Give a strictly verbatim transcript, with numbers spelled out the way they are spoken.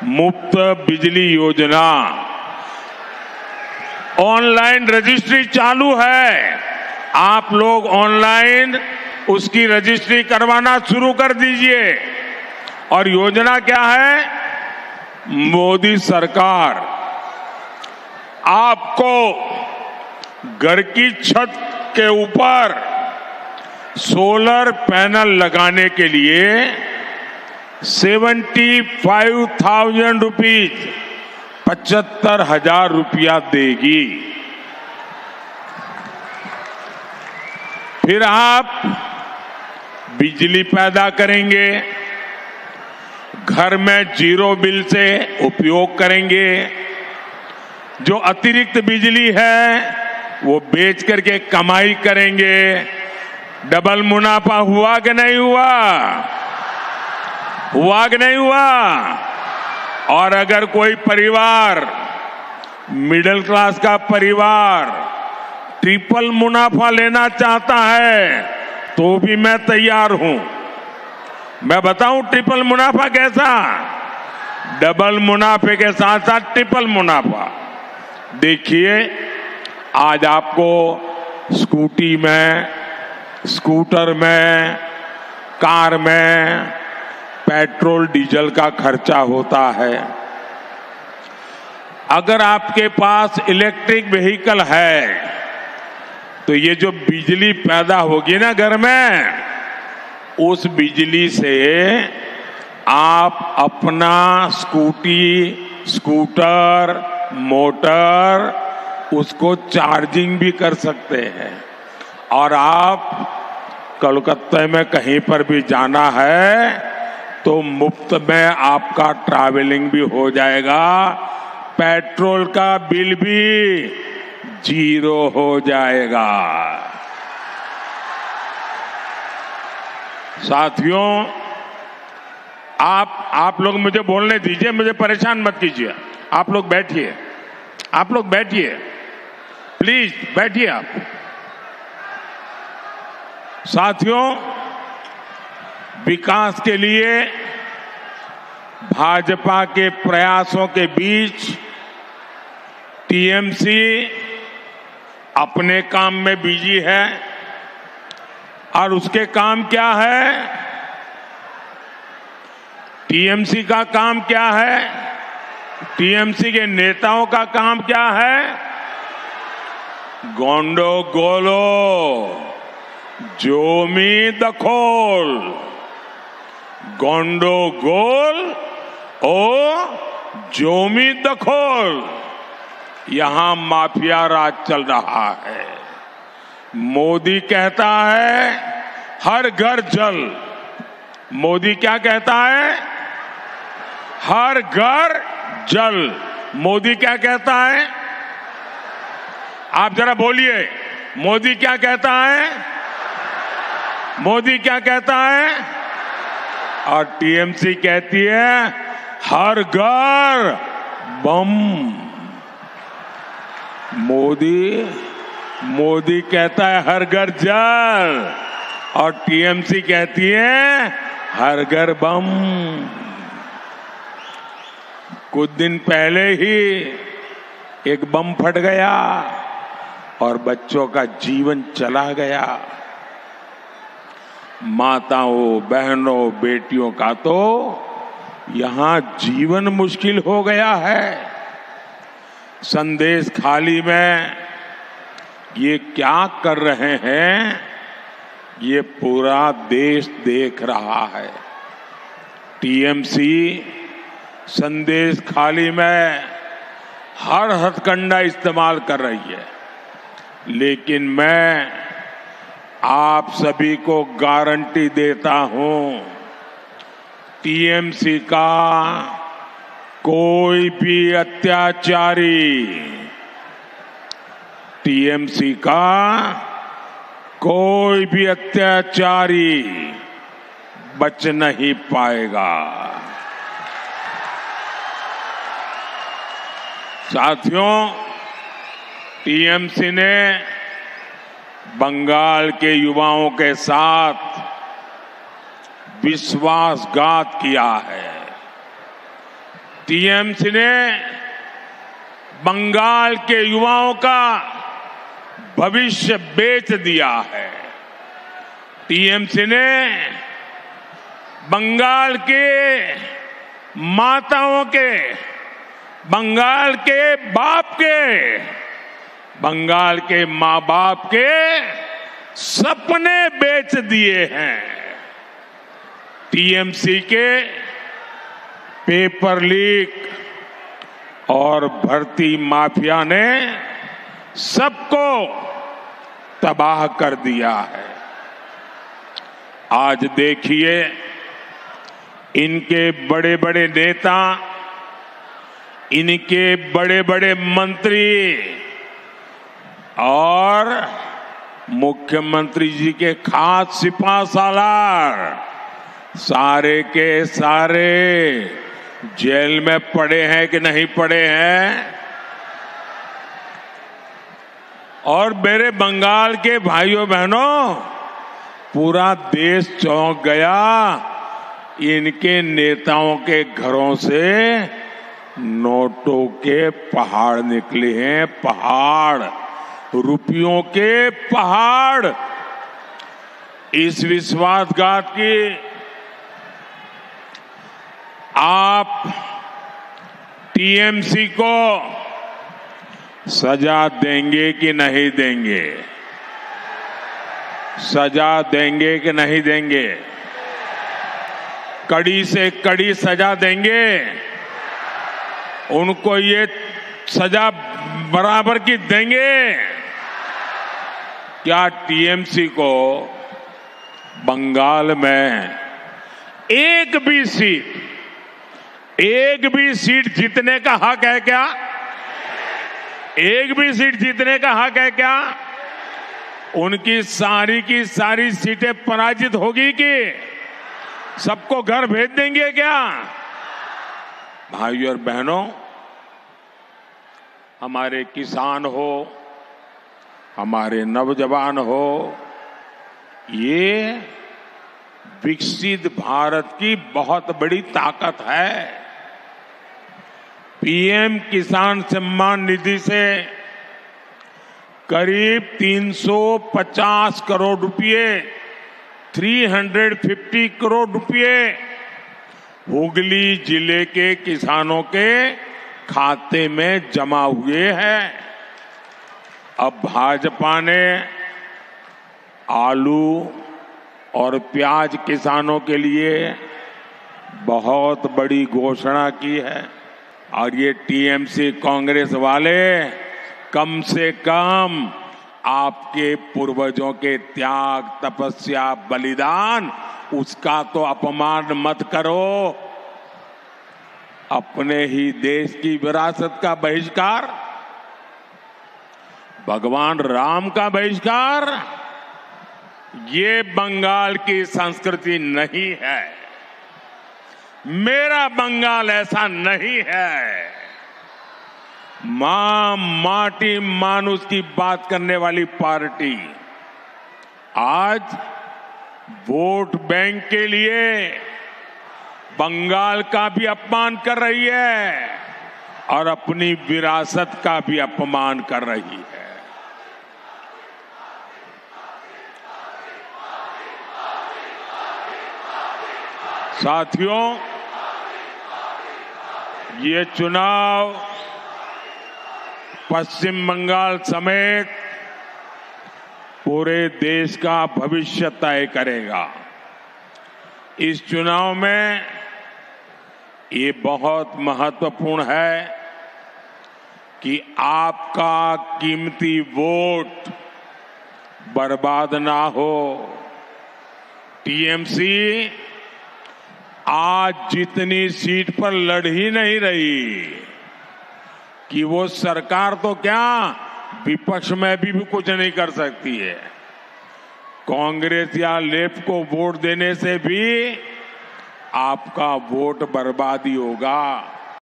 मुफ्त बिजली योजना, ऑनलाइन रजिस्ट्री चालू है। आप लोग ऑनलाइन उसकी रजिस्ट्री करवाना शुरू कर दीजिए। और योजना क्या है? मोदी सरकार आपको घर की छत के ऊपर सोलर पैनल लगाने के लिए सेवेंटी फाइव थाउजेंड रुपीज पचहत्तर हजार रुपया देगी। फिर आप बिजली पैदा करेंगे, घर में जीरो बिल से उपयोग करेंगे। जो अतिरिक्त बिजली है वो बेच करके कमाई करेंगे। डबल मुनाफा हुआ कि नहीं हुआ? हुआ कि नहीं हुआ? और अगर कोई परिवार, मिडिल क्लास का परिवार ट्रिपल मुनाफा लेना चाहता है तो भी मैं तैयार हूं। मैं बताऊं ट्रिपल मुनाफा कैसा? डबल मुनाफे के साथ साथ ट्रिपल मुनाफा। देखिए, आज आपको स्कूटी में, स्कूटर में, कार में पेट्रोल डीजल का खर्चा होता है। अगर आपके पास इलेक्ट्रिक व्हीकल है तो ये जो बिजली पैदा होगी ना घर में, उस बिजली से आप अपना स्कूटी, स्कूटर, मोटर उसको चार्जिंग भी कर सकते हैं। और आप कोलकाता में कहीं पर भी जाना है तो मुफ्त में आपका ट्रैवलिंग भी हो जाएगा, पेट्रोल का बिल भी जीरो हो जाएगा। साथियों, आप आप लोग मुझे बोलने दीजिए, मुझे परेशान मत कीजिए। आप लोग बैठिए, आप लोग बैठिए, प्लीज बैठिए आप। साथियों, विकास के लिए भाजपा के प्रयासों के बीच टीएमसी अपने काम में बिजी है। और उसके काम क्या है? टीएमसी का काम क्या है? टीएमसी के नेताओं का काम क्या है? गोंडो गोलो जोमी दखोल, गोंडो गोल ओ जोमी दखोल। यहां माफिया राज चल रहा है। मोदी कहता है हर घर जल। मोदी क्या कहता है? हर घर जल। मोदी क्या कहता है? आप जरा बोलिए, मोदी क्या कहता है? मोदी क्या कहता है? और टीएमसी कहती है हर घर बम। मोदी मोदी कहता है हर घर जल और टीएमसी कहती है हर घर बम। कुछ दिन पहले ही एक बम फट गया और बच्चों का जीवन चला गया। माताओं, बहनों, बेटियों का तो यहां जीवन मुश्किल हो गया है। संदेश खाली में ये क्या कर रहे हैं, ये पूरा देश देख रहा है। टीएमसी संदेश खाली में हर हथकंडा इस्तेमाल कर रही है, लेकिन मैं आप सभी को गारंटी देता हूं, टीएमसी का कोई भी अत्याचारी, टीएमसी का कोई भी अत्याचारी बच नहीं पाएगा। साथियों, टीएमसी ने बंगाल के युवाओं के साथ विश्वासघात किया है। टीएमसी ने बंगाल के युवाओं का भविष्य बेच दिया है। टीएमसी ने बंगाल के माताओं के, बंगाल के बाप के, बंगाल के माँ बाप के सपने बेच दिए हैं। टीएमसी के पेपर लीक और भर्ती माफिया ने सबको तबाह कर दिया है। आज देखिए, इनके बड़े बड़े नेता, इनके बड़े बड़े मंत्री और मुख्यमंत्री जी के खास सिपा सालार सारे के सारे जेल में पड़े हैं कि नहीं पड़े हैं। और मेरे बंगाल के भाइयों बहनों, पूरा देश चौंक गया। इनके नेताओं के घरों से नोटों के पहाड़ निकले हैं, पहाड़, रुपयों के पहाड़। इस विश्वासघात की आप टीएमसी को सजा देंगे कि नहीं देंगे? सजा देंगे कि नहीं देंगे? कड़ी से कड़ी सजा देंगे? उनको ये सजा बराबर की देंगे? क्या टीएमसी को बंगाल में एक भी सीट, एक भी सीट जीतने का हक है क्या? एक भी सीट जीतने का हक है क्या? उनकी सारी की सारी सीटें पराजित होगी कि सबको घर भेज देंगे क्या? भाइयों और बहनों, हमारे किसान हो, हमारे नौजवान हो, ये विकसित भारत की बहुत बड़ी ताकत है। पीएम किसान सम्मान निधि से करीब तीन सौ पचास करोड़ रुपए, तीन सौ पचास करोड़ रुपए हुगली जिले के किसानों के खाते में जमा हुए हैं। अब भाजपा ने आलू और प्याज किसानों के लिए बहुत बड़ी घोषणा की है। और ये टीएमसी कांग्रेस वाले कम से कम आपके पूर्वजों के त्याग, तपस्या, बलिदान, उसका तो अपमान मत करो। अपने ही देश की विरासत का बहिष्कार, भगवान राम का बहिष्कार, ये बंगाल की संस्कृति नहीं है। मेरा बंगाल ऐसा नहीं है। मां माटी मानुष की बात करने वाली पार्टी आज वोट बैंक के लिए बंगाल का भी अपमान कर रही है और अपनी विरासत का भी अपमान कर रही है। साथियों, ये चुनाव पश्चिम बंगाल समेत पूरे देश का भविष्य तय करेगा। इस चुनाव में ये बहुत महत्वपूर्ण है कि आपका कीमती वोट बर्बाद ना हो। टीएमसी आज जितनी सीट पर लड़ ही नहीं रही कि वो सरकार तो क्या, विपक्ष में भी, भी कुछ नहीं कर सकती है। कांग्रेस या लेफ्ट को वोट देने से भी आपका वोट बर्बादी होगा।